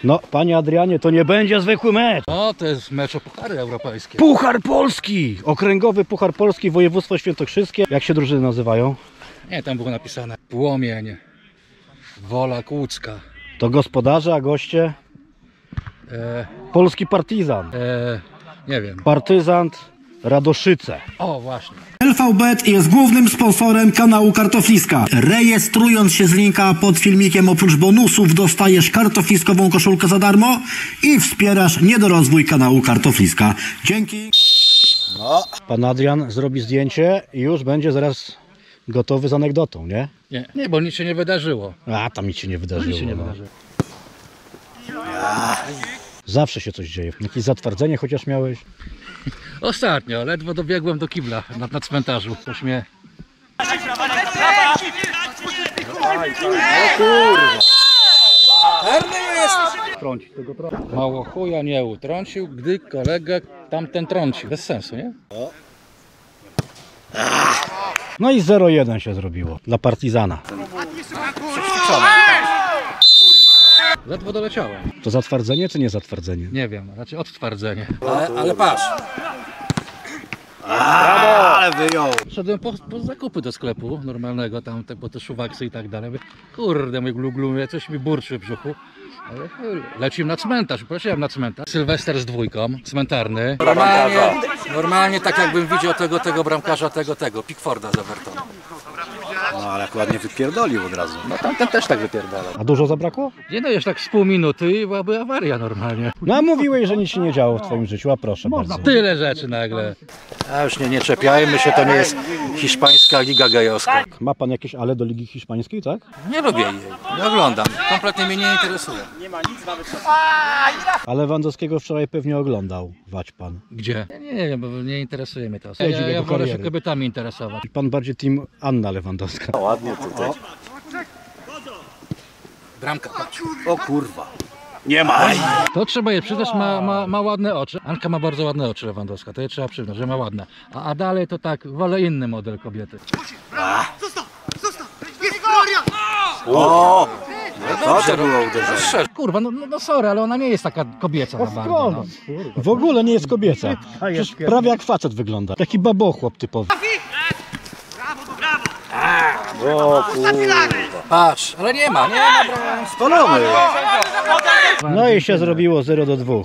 No, panie Adrianie, to nie będzie zwykły mecz. No, to jest mecz o puchary europejskie. Puchar Polski! Okręgowy Puchar Polski, województwo świętokrzyskie. Jak się drużyny nazywają? Nie, tam było napisane Płomień, Wola Kłucka. To gospodarze, a goście? Polski Partyzan. Nie wiem. Partyzant Radoszyce. O, właśnie. LVBet jest głównym sponsorem kanału Kartofliska. Rejestrując się z linka pod filmikiem, oprócz bonusów dostajesz kartofliskową koszulkę za darmo i wspierasz niedorozwój kanału Kartofliska. Dzięki. No. Pan Adrian zrobi zdjęcie i już będzie zaraz gotowy z anegdotą, nie? Nie, bo nic się nie wydarzyło. A, tam nic się nie wydarzyło. Nic się nie no. wydarzyło. Zawsze się coś dzieje. Jakieś zatwardzenie chociaż miałeś? Ostatnio, ledwo dobiegłem do kibla na cmentarzu. Coś mnie... Mało chuja nie utrącił, gdy kolegę tamten trącił. Bez sensu, nie? No i 0-1 się zrobiło dla Partyzana. Ledwo doleciałem. To zatwardzenie czy nie zatwardzenie? Nie wiem, raczej odtwardzenie. Ale patrz. Ale wyjął. Szedłem po zakupy do sklepu normalnego, tam po te szuwaksy i tak dalej. Mówię, kurde, mój glu, coś mi burczy w brzuchu. Ale lecimy na cmentarz, poleciałem na cmentarz. Sylwester z dwójką, cmentarny. Normalnie tak jakbym widział tego bramkarza, tego Pickforda z Evertonu. No ale jak ładnie wypierdolił od razu. No tamten też tak wypierdalał. A dużo zabrakło? Nie no, jeszcze tak z pół minuty i byłaby awaria normalnie. No a mówiłeś, że nic się nie działo w twoim życiu, a proszę bardzo. Tyle rzeczy nagle. A już nie czepiajmy się, to nie jest hiszpańska liga gejowska. Ma pan jakieś ale do Ligi Hiszpańskiej, tak? Nie lubię jej, nie oglądam, kompletnie mnie nie interesuje. A Lewandowskiego wczoraj pewnie oglądał, wać pan. Gdzie? Ja nie wiem, bo nie interesuje mnie to. Siedzi w Ja jego wolę się kariery. kobietami interesować. Pan bardziej team Anna Lewandowska. Ładnie tutaj. Bramka. O kurwa. Nie ma. To trzeba je przyznać, ma ładne oczy. Anka ma bardzo ładne oczy, Lewandowska, to je trzeba przyznać, że ma ładne. A dalej to tak, wolę inny model kobiety. O! No to było uderzenie. Kurwa, no sorry, ale ona nie jest taka kobieca za bardzo. No. W ogóle nie jest kobieca. Przecież prawie jak facet wygląda. Taki babochłop typowy. O kurwa. Patrz, ale nie ma. Spalony. No i się zrobiło 0-2.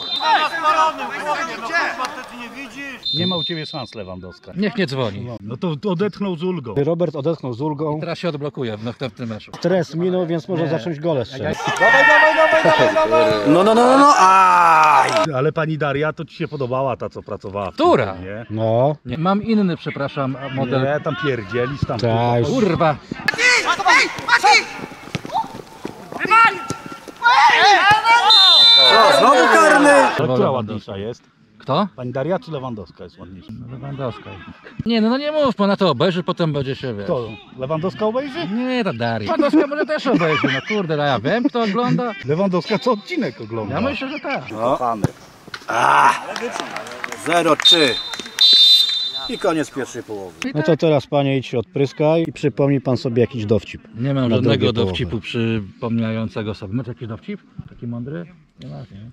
Nie ma u ciebie szans, Lewandowska. Niech nie dzwoni. No to odetchnął z ulgą. Robert odetchnął z ulgą. Teraz się odblokuje w tym meczu. Stres minął, więc może zacząć gole strzelać. No. Aj. Ale pani Daria, to ci się podobała ta, co pracowała w Która? tym, nie? No. Nie. Mam inny, przepraszam, model. Nie, tam pierdzielisz tam. Tak, już. Kurwa. O, znowu karny. Ale która ładniejsza jest? Kto? Pani Daria czy Lewandowska jest ładniejsza? Lewandowska. Nie, no nie mów, bo na to obejrzy, potem będzie się, wiesz. To Lewandowska obejrzy? Nie, ta Daria. Lewandowska może też obejrzy, no kurde, no ja wiem, kto ogląda. Lewandowska co odcinek ogląda. Ja myślę, że tak. Kochany. 0-3. I koniec pierwszej połowy. No to teraz panie idź się odpryskaj i przypomnij pan sobie jakiś dowcip. Nie mam Na żadnego drugiej połowie. dowcipu przypomniającego sobie. Masz jakiś dowcip? Taki mądry? Nie masz, nie?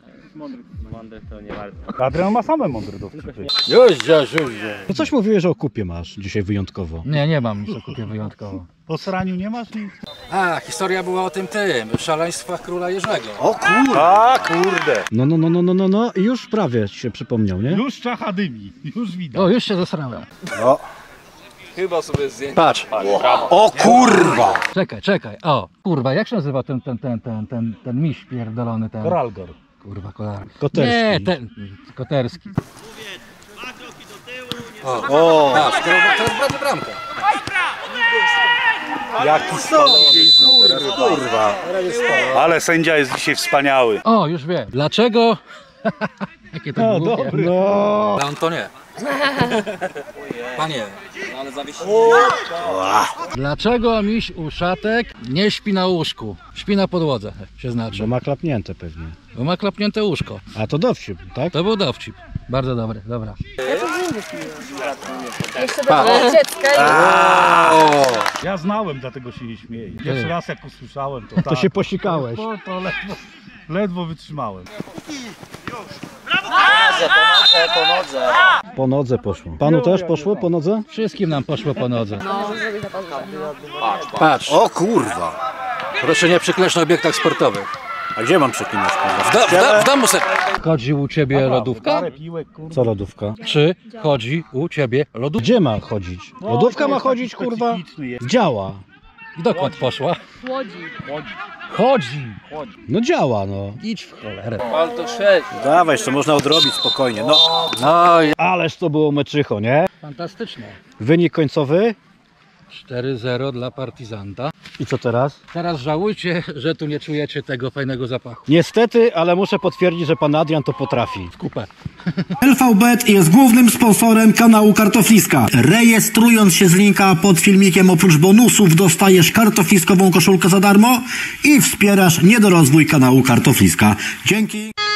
Adrian ma same mądre dowcipy. Już. No coś mówiłeś, że o kupie masz dzisiaj wyjątkowo. Nie mam nic o kupie wyjątkowo. Po sraniu nie masz nic? A, historia była o tym szaleństwach króla Jerzego. O kurwa. A kurde. No i już prawie się przypomniał, nie? Już czacha dymi, już widać. O, już się zesrałem. No. Patrz. O kurwa. Czekaj. O, kurwa, jak się nazywa ten miś pierdolony ten? Koralgor. Kurwa, kolar. Koterski. Nie, ten Koterski. O. Patrz, to jest prawie bramka. Jaki Kurwa. Ale sędzia jest dzisiaj wspaniały. O, już wiem. Dlaczego? Jakie to No głupie. dobry. No. Ale on to nie. Panie. Dlaczego miś uszatek nie śpi na łóżku? Śpi na podłodze, się znaczy. Bo ma klapnięte pewnie. Bo ma klapnięte łóżko. A to dowcip, tak? To był dowcip. Bardzo dobry, dobra. Jeszcze do dziecka. Ja znałem, dlatego się nie śmieję. Pierwszy raz jak usłyszałem, to To się posikałeś. To ledwo. Ledwo wytrzymałem. Po nodze poszło. Panu też poszło po nodze? Wszystkim nam poszło po nodze. Patrz, O kurwa. proszę nie przyklinać na obiektach sportowych. A gdzie mam przeklinać, kurwa? W domu se... Chodzi u ciebie lodówka? Parę piłek, kurwa. Co lodówka? Czy chodzi u ciebie lodówka? Gdzie ma chodzić? Lodówka ma chodzić, kurwa? Specyficzny jest. Działa. Dokąd poszła? Chodzi. No działa, no. Idź w cholerę. Dawaj, jeszcze można odrobić spokojnie. No. No i Ależ to było meczycho, nie? fantastycznie. Wynik końcowy. 4-0 dla partyzanta. I co teraz? Teraz żałujcie, że tu nie czujecie tego fajnego zapachu. Niestety, ale muszę potwierdzić, że pan Adrian to potrafi. W kupę. LVBet jest głównym sponsorem kanału Kartofliska. Rejestrując się z linka pod filmikiem, oprócz bonusów dostajesz kartofliskową koszulkę za darmo i wspierasz niedorozwój kanału Kartofliska. Dzięki!